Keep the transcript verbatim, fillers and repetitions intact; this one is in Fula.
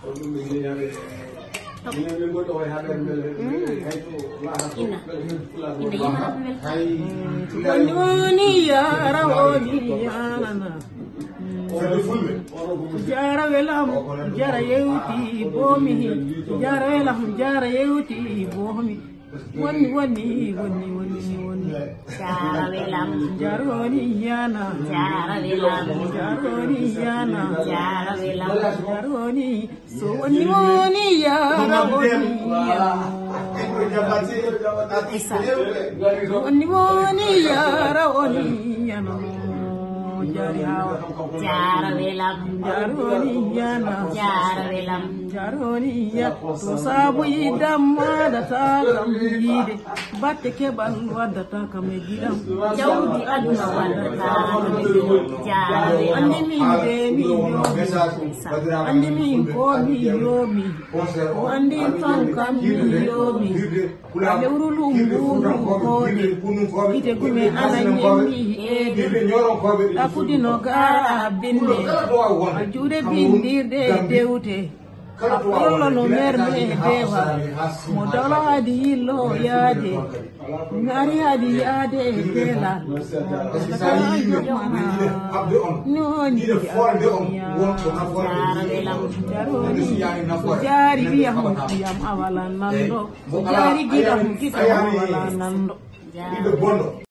woni yara woni yana jara welam jara yewti bomi jara welam jara yewti bomi woni woni woni woni woni jara welam jara woni yana jara welam jara woni yana jara welam jara woni so woni woni yara woni yana woni woni yara woni yana jari hawa jara welam jara woni yana jara welam jara woni ya to sabu idamma da ta kam yide batte ke ban wadata kam e gidam jawdi aduna wadata jara welam andi min de mi yomi andi min ko mi yomi ko andi tan kam mi yomi lewru lungu ko de ite gume ana nyemi ede akudino gara binde ajude bindirde dewte Apollo no merme dewa modolo adi lo yade ngari adi yade dela no ni jari biya mutiyam awala nando jari gida mutiyam awala nando